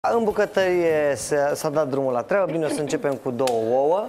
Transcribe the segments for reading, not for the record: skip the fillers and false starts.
În bucătărie s-a dat drumul la treabă. Bine, o să începem cu 2 ouă.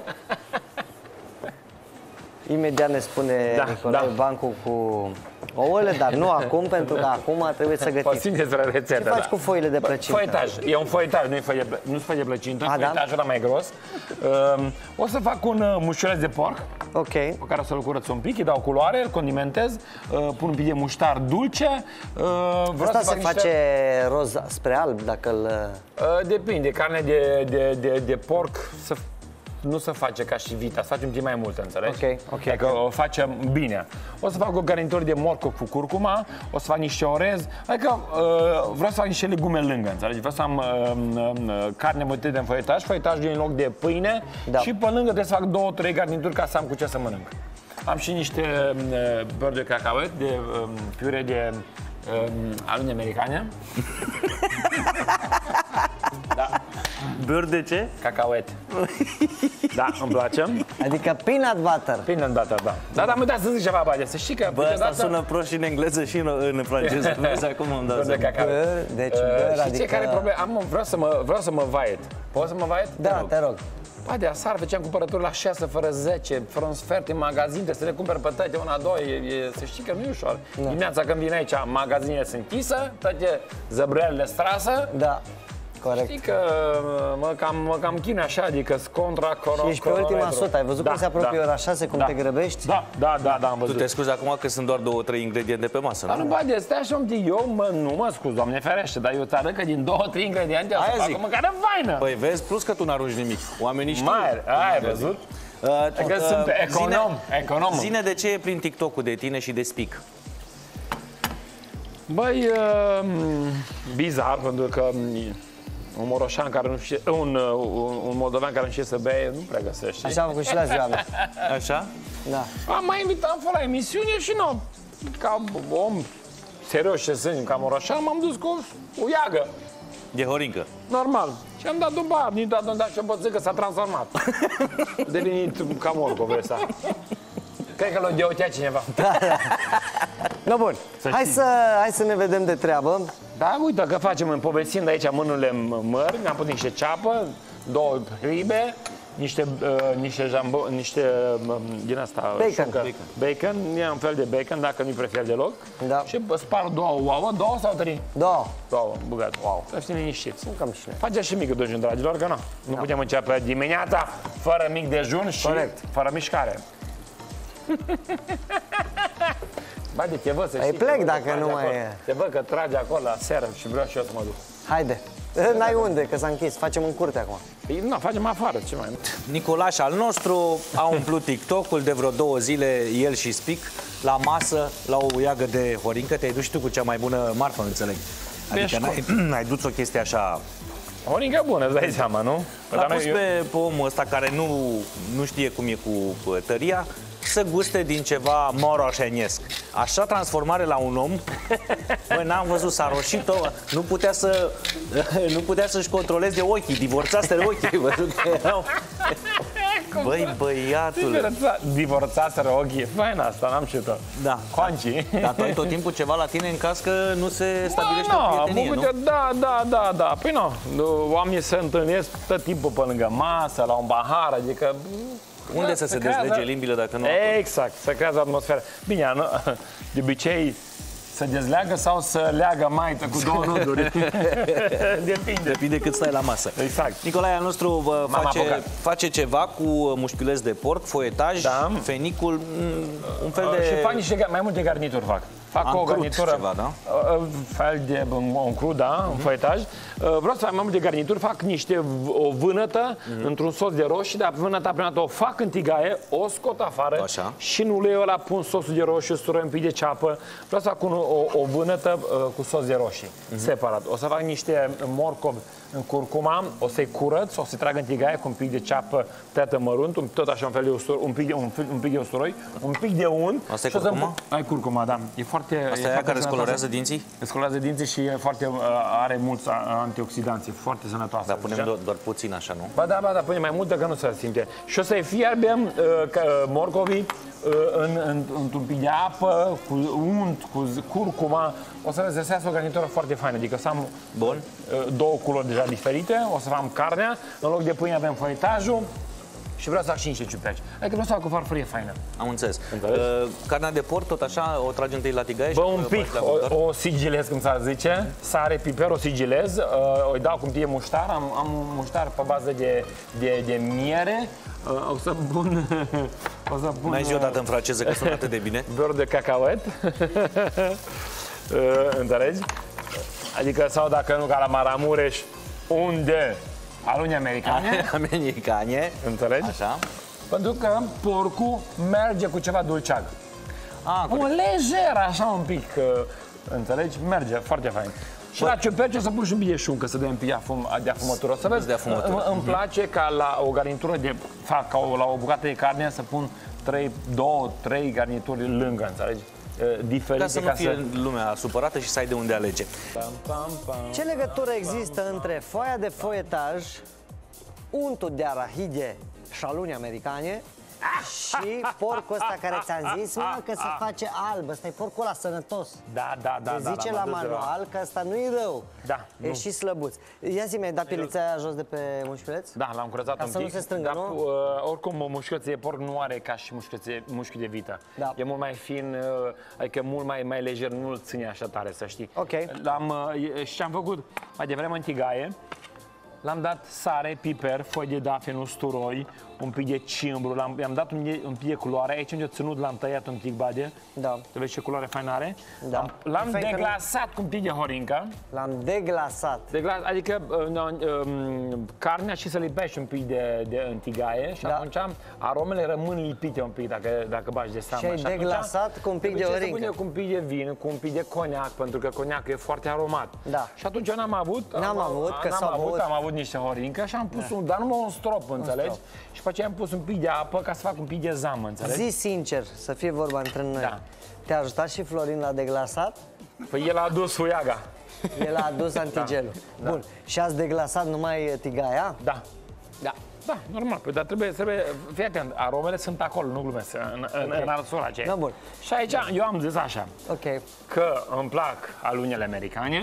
Imediat ne spune Nicolae Bancu cu ouăle, dar nu acum, pentru că acum trebuie să gătim. Poți despre rețetă. Ce faci cu foile de plăcintă? Foietaj. E un foietaj, nu-i foie de plăcintă, foietajul ăla mai gros. O să fac un mușuleț de porc, pe care o să-l curăț un pic, îi dau culoare, îl condimentez, pun un pic de muștar dulce. Asta se face roz spre alb, dacă îl... Depinde, carne de porc nu se face ca și vita, să facem un pic mai mult, înțelegi? Ok. Adică o facem bine. O să fac o garnitură de morcov cu curcuma, o să fac niște orez, adică vreau să fac niște legume lângă, înțelegi? Vreau să am carne mătită în foietaj, foietajul în loc de pâine și pe lângă trebuie să fac 2-3 garnituri ca să am cu ce să mănânc. Am și niște beurre de cacauet, de piure de alune americane. Da. Beurre de ce? Cacauet. Da, îmi place. Adică peanut butter. Peanut butter, da. Dar am uitat să zic ceva, Bade, să știi că... Bă, asta sună prost și în engleză și în franceză. Vezi acum îmi dau seama. Deci beurre, adică... ce care problema? Vreau să mă vaiet. Poți să mă vaiet? Da, te rog. Bade, aseară făceam cumpărături la 6 fără 10, fără un sfert în magazin, trebuie să le cumperi pe toate, una, două, să știi că nu e ușor. Dimineața când vine aici, magazinele sunt închisă, toate zăbrelele strasă. Da. Corect. Știi că mă cam chine așa, adică contra și ești pe ultima sută, ai văzut cum se apropie ora 6, cum te grăbești? Da, am văzut. Tu te scuzi acum că sunt doar 2-3 ingrediente pe masă, nu? Nu, Bade, stai așa un pic, eu nu mă scuz, Doamne ferește, dar eu ți arăt că din 2-3 ingrediente o să fac o mâncare faină. Păi vezi, plus că tu n-arunci nimic, oamenii știu. Ai văzut? Că sunt econom. Zine de ce e prin TikTok-ul de tine și de Speak. Băi, bizar, pentru că un moroșan care nu știe, un moldovean care nu știe să bea, nu prea găsește. Așa am făcut și la ziua mea. Așa? Da. Am mai invitat, am fost la emisiune și nu, ca om serios ce sunt, ca moroșan, m-am dus cu o iagă. De horincă. Normal. Și am dat un bar, din dat un dat și pot zic că s-a transformat. Devenit ca morcov ăsta. Cred că l-a deotea cineva. Da. No, bun. Hai să ne vedem de treabă. Da, uite că facem, povestind aici mânurile mări, mi-am pus niște ceapă, 2 ribe, niște din asta, bacon, e un fel de bacon, dacă nu-i prefer deloc. Da. Și spar 2 ouă, 2 sau 3? 2. 2, băgat, wow, să fim liniștiți. Faceți și mică dejun, dragilor, că nu putem începe dimineața fără mic dejun și fără mișcare. Bade, te văd să știi. Plec dacă nu mai e. Te văd că trage acolo la seră și vreau și eu să mă duc. Haide. N-ai unde, că s-a închis. Facem în curte acum. Păi, nu, facem afară, ce mai. Nicolaș al nostru a umplut TikTok-ul de vreo 2 zile, el și Speak, la masă, la o iagă de horincă. Te-ai dus și tu cu cea mai bună marfă, înțeleg. Adică n-ai dus o chestie așa... Horincă bună, îți dai seama, nu? L-a pus pe omul ăsta care nu știe cum e cu tăria să guste din ceva moroșenesc. Așa transformare la un om, băi, n-am văzut, s-a roșit-o, nu putea să-și controleze ochii, divorțaseră ochii, văzut că erau... Băi, băiatule... Divorțaseră ochii, fain asta, n-am știut-o. Da. Coancii. Dar tu ai tot timpul ceva la tine în caz că nu se stabilește o prietenie, nu? Da. Păi nu, oamenii se întâlnesc tot timpul pe lângă masă, la un pahar, adică... Unde să se dezlege limbile dacă nu? Exact, se creează atmosferă. Bine, de obicei se dezleagă sau se leagă maită cu 2 nuduri. Depinde cât stai la masă. Exact. Nicolae al nostru face ceva cu mușchiuleț de porc, foietaj, fenicul, un fel de... Și fac mai multe garnituri fac o garnitură, ceva, da? Fel de un crud, da, un foietaj. Vreau să fac mai multe garnituri, fac o vânătă într-un sos de roșii, dar vânăta prima dată o fac în tigaie, o scot afară și în uleiul ăla pun sosul de roșii, usturoi un pic de ceapă. Vreau să fac o vânătă cu sos de roșii, separat. O să fac niște morcovi în curcuma, o să-i curăț, o să-i trag în tigaie cu un pic de ceapă tăiată mărunt, tot așa un fel de usturoi, un pic de usturoi, un pic de unt. Asta e curcuma? Ai curcuma, da. E foarte... Asta e aia care îți colorează dinții? Îți colorează dinții și are mulți antioxidanți, foarte sănătoasă. Dar punem doar puțin așa, nu? Ba da, punem mai mult dacă nu se simte. Și o să-i fierbem morcovii într-un pic de apă, cu unt, cu curcuma. O să găsească o garnitură foarte faină, adică să am 2 culori deja. deja diferite. O să facem carnea, în loc de pâine avem foietajul și vreau să fac și niște ciuperci. Adică vreau să fac o farfurie faină. Am înțeles. Carnea de porc, tot așa, o tragi întâi la tigaie? Bă, un pic, o sigilez, cum s-ar zice, sare, piper, o sigilez, o dau cu pie muștar, am un muștar pe bază de miere, o să pun... Mai zi o dată în franceză, că sună atât de bine. Beurre de cacahuet, înțelegi? Adică, sau dacă nu, ca la Maramureș, unde? Aluni americane. Americane. Înțelegi? Așa. Pentru că porcul merge cu ceva dulceag. Un lejer, așa un pic, înțelegi? Merge, foarte fain. Și la ciuperci o să pun și un pic de șuncă, să dea un pic de afumătură. O să vezi, îmi place ca la o garnitură ca la o bucată de carne să pun 2-3 garnituri lângă, înțelegi? Diferite, ca să nu fie lumea supărată și să ai de unde alege. Ce legătură există între foaia de foietaj, untul de arahide și aluni americane și porcul ăsta care ți-am zis, mă, că se face alb? Ăsta e porcul ăla sănătos. Da. Se zice la manual că ăsta nu-i rău. Da. E și slăbuț. Ia zi, mi-ai dat pilița aia jos de pe mușchiuleț? Da, l-am curățat un pic. Ca să nu se strângă, nu? Oricum, mușchiulețul de porc nu are ca și mușchiul de vită. Da. E mult mai fin, adică mult mai lejer, nu-l ține așa tare, să știi. Ok. Și ce am făcut mai devreme în tigaie, l-am dat sare, piper, foi de dafen, usturoi, un pic de cimbru, i-am dat un pic de culoare. Aici unde ținut l-am tăiat un pic, bade. Da. Tu vezi ce culoare faină are? Da. L-am deglasat cu un pic de horincă. L-am deglasat. Adică carnea și să lipești un pic de tigaie și atunci aromele rămân lipite un pic dacă bagi de seama. Și ai deglasat cu un pic de horincă. Se pune cu un pic de vin, cu un pic de coniac, pentru că coniacul e foarte aromat. Da. Și atunci am avut niște horincă și am pus dar numai un strop, înțelegi? Și după aceea am pus un pic de apă ca să fac un pic de zamă, înțelegi? Zi sincer, să fie vorba între noi. Da. Te-a ajutat și Florin la deglasat? Păi el a adus huiaga. El a adus antigelul. Da. Bun. Și ați deglasat numai tigaia? Da. Da, normal, păi, dar trebuie, fii atent, aromele sunt acolo, nu glumesc, în arsura aceea. Da, bun. Și aici eu am zis așa, că îmi plac alunele americane,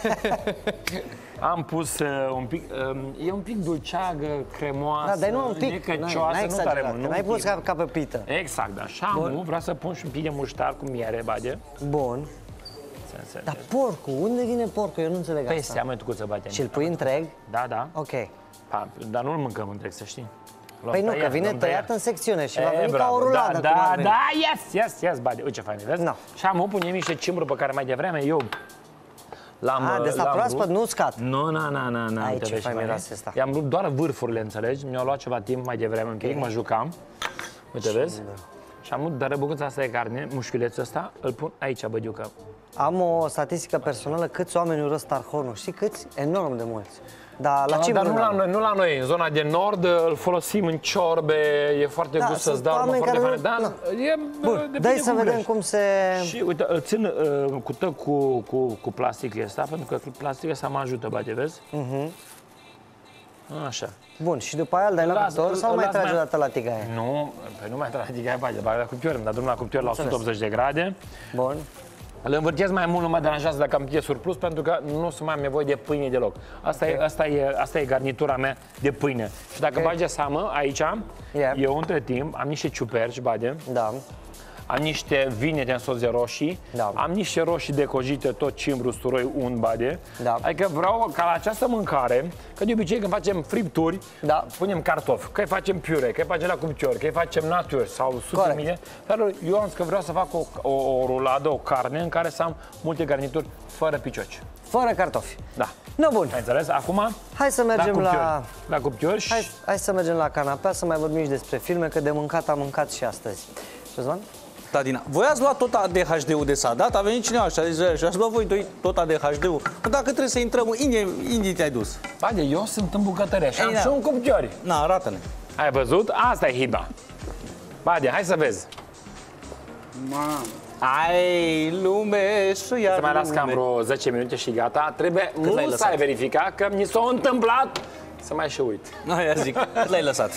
am pus un pic, e un pic dulceagă, cremoasă, dar nu un pic, necăcioasă, nu tare mult. N-ai pus ca pe pită. Exact, da, și am vreau să pun și un pic de muștar cu miere, bade. Bun. Dar porcul, unde vine porcul? Eu nu înțeleg asta. Peste amătucuță, bate. Și îl pui întreg? Da. Ok. Dar nu-l mâncăm întreg, să știi. Păi nu, că vine tăiat în secțiune și va veni ca o ruladă. Da, yes, bade. Uite ce fain, vezi? Și am punem niște cimbru pe care mai devreme eu l-am de asta proaspăt, nu uscat. Nu. Ai, ce fain miroase ăsta. I-am rupt doar vârfurile, înțelegi? Mi-au luat ceva timp mai devreme, un pic, mă jucam. Uite, vezi? Și am dar bucăța asta de carne, mușchiulețul ăsta, îl pun aici, bădiucă. Am o statistică personală, câți oameni urăsc tarhonul. Știi câți? Enorm de mulți. Dar nu la noi, în zona de nord îl folosim în ciorbe, e foarte gust să-ți dau urmă foarte faină. Da, bun, dai să vedem cum se... Și uite, îl țin cu plasticul ăsta, pentru că plasticul ăsta mă ajută, bate, vezi? Așa. Bun, și după aia îl dai la cuptor sau mai tragi o dată la tigaie? Nu, păi nu mai tragi la tigaie, bage la cuptor, îmi dau drumul la cuptor la 180 de grade. Bun. Îl învârtesc mai mult, nu mă deranjează dacă am pic surplus, pentru că nu o să mai am nevoie de pâine deloc. Asta e garnitura mea de pâine. Și dacă bagi de seamă, aici, eu între timp am niște ciuperci, bade. Da. Am niște vinete în sos de roșii, am niște roșii decojite, tot cimbru, usturoi, unt, bade. Adică vreau ca la această mâncare, că de obicei când facem fripturi, punem cartofi, că îi facem piure, că îi facem la cuptor, că îi facem natur sau sute mine. Dar eu am zis că vreau să fac o ruladă, o carne în care să am multe garnituri fără picioci. Fără cartofi. Da. No, bun. Ai înțeles? Acum hai să mergem la cuptor și... Hai să mergem la canapea, să mai vorbim și despre filme, că de mâncat am mâncat și astăzi. Răzvan? Tadina, voi ați luat tot ADHD-ul de Sadat? A venit cineva și a zis, și ați luat voi doi tot ADHD-ul? Că dacă trebuie să intrăm, Indii te-ai dus. Bade, eu sunt în bucătărie și am și un cuptor. Na, arată-ne. Ai văzut? Asta e hiba. Bade, hai să vezi. Mamă. Ai lume și iar să mai las cam vreo 10 minute și gata. Trebuie mult să ai verificat că mi s-a întâmplat să mai și uit. Aia zic, cât l-ai lăsat?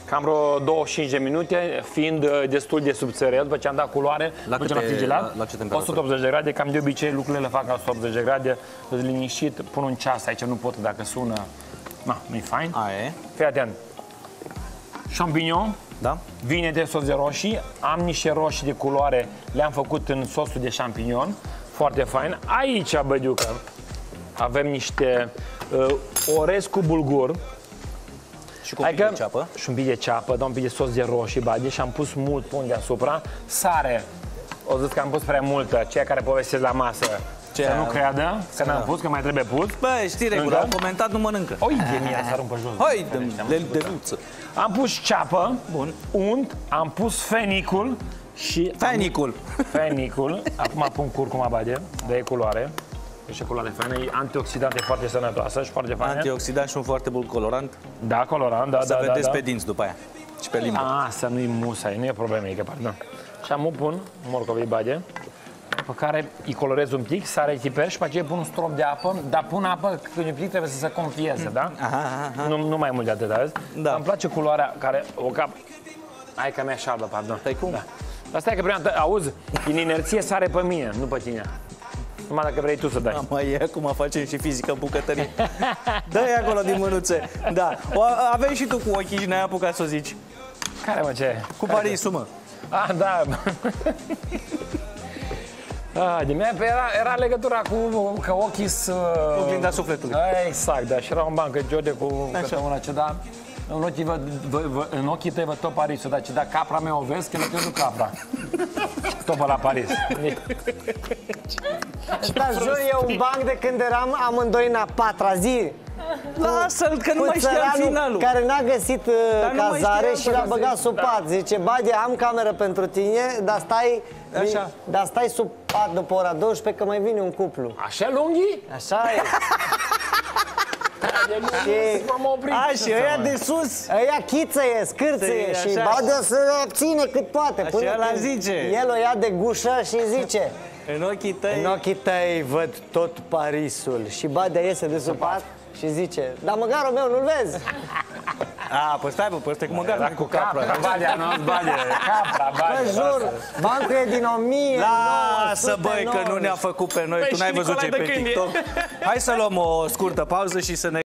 Cam vreo 25 de minute, fiind destul de subțărel, după ce am dat culoare, la ce temperatură? 180 de grade, cam de obicei lucrurile le fac la 180 de grade, liniștit, pun un ceas aici, nu pot dacă sună, nu-i fain. Aia. Fii atent. Champignon, da? vine de sos de roșii, am niște roșii de culoare, le-am făcut în sosul de champignon, foarte fain. Aici, bădiucă, avem niște orez cu bulgur. Și cu un pic de ceapă. Și un pic de ceapă, un pic de sos de roșii, bade, și am pus mult pun deasupra. Sare. O zis că am pus prea multă, ceea care povestesc la masă. Să nu creadă că n-am pus, că mai trebuie pus. Bă, știi regula, au comentat, nu mănâncă. Oi de mine, să arunc pe jos. Hai de luță. Am pus ceapă, unt, am pus fenicul și... Fenicul. Acum pun curcuma, bade, de culoare. Și culoare faină, e antioxidant, e foarte sănătoasă și foarte faină. Antioxidant și un foarte bun colorant. Da, colorant, da. Să vedeți pe dinți după aia. Și pe limbă. Să nu-i musai, nu e problemă, e pardon. Și am pun morcovii, bade, pe care îi colorez un pic, sare, chiper și pe aceea pun un strop de apă, dar pun apă când un pic trebuie să se confieze, da? Nu mai mult de atât, vezi? Da. Îmi place culoarea care o cap... Hai că mi-e șalbă, pardon. Păi cum? Da. Asta e că prima dată, auzi, în inerție sare pe mine, nu pe tine. Numai dacă vrei tu să dai. Mai e, acum facem și fizică în bucătărie. Dă-i acolo din mânuțe. Da. Aveai și tu cu ochii și n-ai apucat să o zici. Care, mă, ce? Cu Parisul, mă. Da. De mea era legătura cu că ochii sunt... Oglinda sufletului. Exact, da. Și era un bancă Geode cu câtăuna ce da. În ochii tăi văd tot Parisul, dar ce da capra mea o vezi, că nu te duc capra. Tot pe la Paris. Ăsta, jur, e un banc de când eram amândoi în a patra zi. Lasă-l, că nu mai știa finalul. Care n-a găsit cazare și l-a băgat sub pat. Zice, Bade, am cameră pentru tine, dar stai sub pat după ora 12 că mai vine un cuplu. Așa lunghi? Așa e. Și ăia de sus. Ăia chițăie, scârțăie și Bade să obține cât poate. Așa la zice. El o ia de gușă și zice, în ochii tăi văd tot Parisul. Și Badea iese de sub pat și zice, dar măgarul meu nu-l vezi? Păi stai, bă, ăsta e cu măgarul, cu capra. Badea, nu, Badea, capra, Badea. Bă, jur, bancul e din 1990. Lasă, băi, că nu ne-a făcut pe noi, tu n-ai văzut ce pe TikTok. Hai să luăm o scurtă pauză și să ne